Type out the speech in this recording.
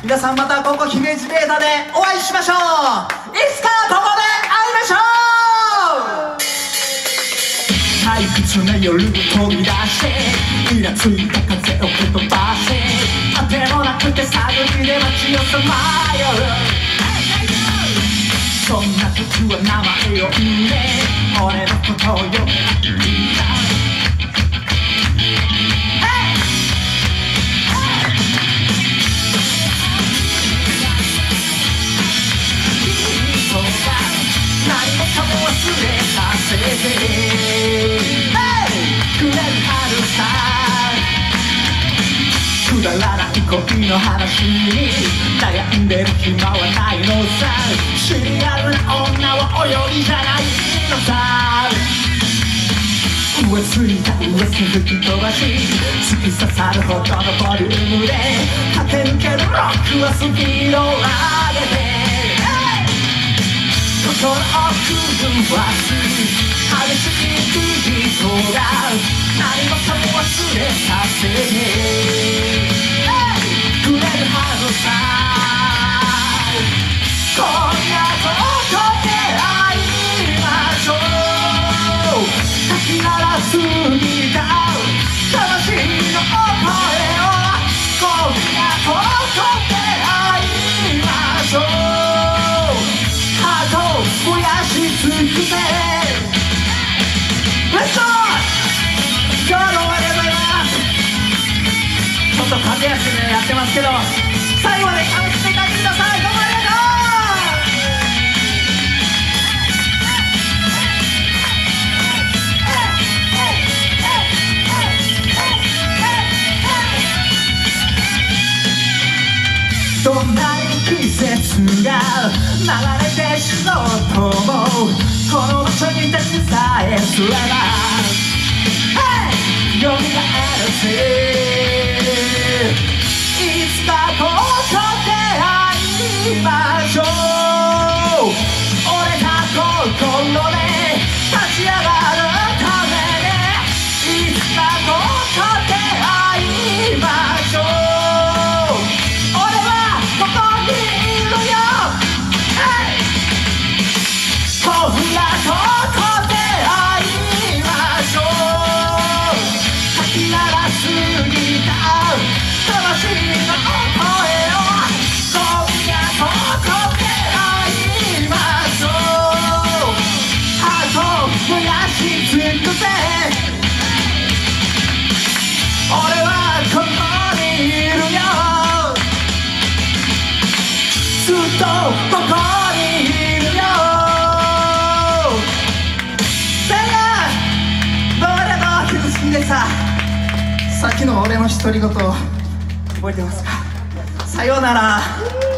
皆さんまたここ姫路データでお会いしましょう。いつかここで会いましょう。退屈な夜を飛び出してイラついた風を吹っ飛ばして当てもなくて探りで街をさまよる。そんな時は名前を言え俺のことをよく聞いた。何もかも忘れさせてくれる春さ。くだらない恋の話に悩んでる暇はないのさ。シリアルな女はおよりじゃないのさ。上ついた上す吹き飛ばし突き刺さるほどのボリュームで駆け抜けるロックはスピードを上げて心を狂わす激しいビートが何もかも忘れさせてくれるはずさ。今夜ここで会いましょう。かき鳴らすギター魂の声を今夜ここで会いましょう。燃やし尽くせ。レッツゴー。今日もありがとうございます。ちょっと駆け足でやってますけど最後まで楽しんで帰ってください。どうもありがとう。どんなに季節が流れてしまうともこの場所に立ちさえすればよみがえるぜ。いつかここで会いましょう。折れた心で立ち上がるためにいつかここで会いましょう。俺はここにいるよ。ずっとここにいるよ。さよなら。どうもありがとう。傷つきでささっきの俺の独り言覚えてますか。さようなら。